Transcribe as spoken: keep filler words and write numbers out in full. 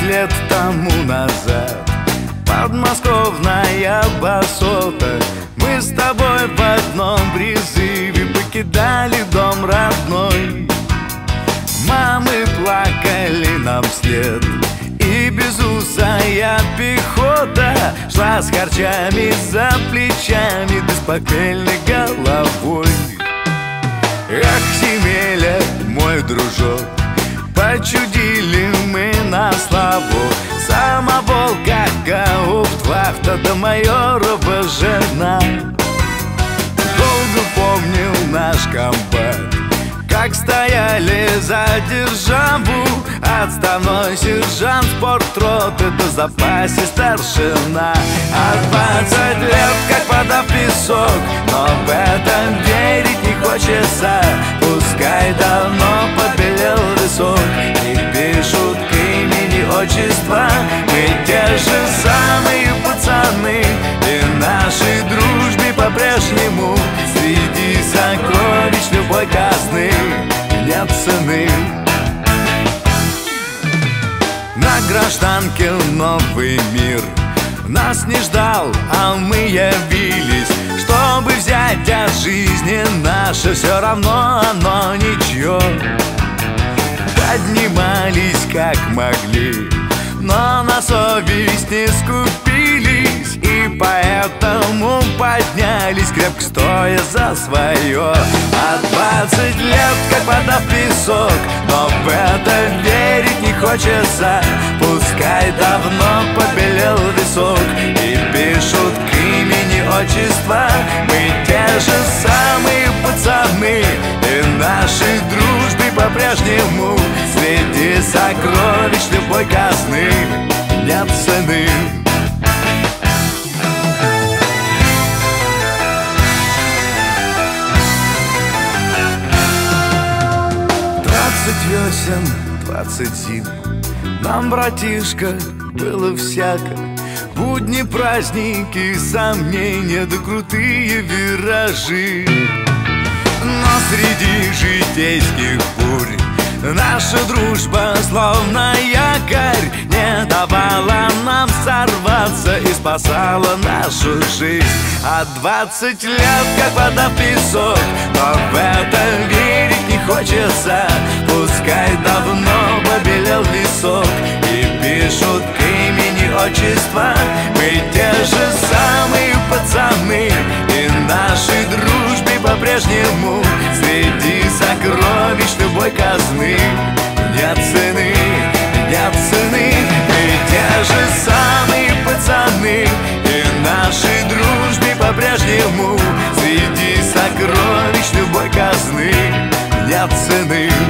лет тому назад, подмосковная басота, мы с тобой в одном призыве покидали дом родной. Мамы плакали нам вслед, и безусая пехота шла с харчами за плечами, да с похмельной головой. Ах, земеля, мой дружок, почудили мы на славу. Самовол, как гауптвахта, да майорова жена. Долго помнил наш комбат, как стояли за державу. Отставной сержант спортроты, да в запасе старшина. А двадцать лет, как вода в песок, но в этом верить не хочется. Пускай давно побелел висок, не пишут к имени отчества. Мы те же самые пацаны, и нашей дружбе по-прежнему среди сокровищ любой казны нет цены. На гражданке новый мир нас не ждал, а мы явились, чтобы взять от жизни наше. Все равно оно ничье. Поднимались как могли, но на совесть не скупились, и поэтому поднялись, крепко стоя за свое. А двадцать лет, как вода в песок, но в это верить не хочется. Пускай давно побелел висок, и пишут к имени отчества. Мы те же самые пацаны, и нашей дружбе по-прежнему среди сокровищ любой казны нет цены. Двадцать весен, двадцать зим, нам, братишка, было всяко. Будни, праздники, сомнения, да крутые виражи. Но среди житейских бурь наша дружба, словно якорь, не давала нам сорваться и спасала нашу жизнь. А двадцать лет, как вода в песок, но в это верить не хочется. Пускай давно побелел висок, и пишут к имени отчества. Мы те же самые пацаны, и нашей дружбе по-прежнему среди сокровищ любой казны нет цены, нет цены. Мы те же самые пацаны, и нашей дружбе по-прежнему среди сокровищ любой казны нет цены.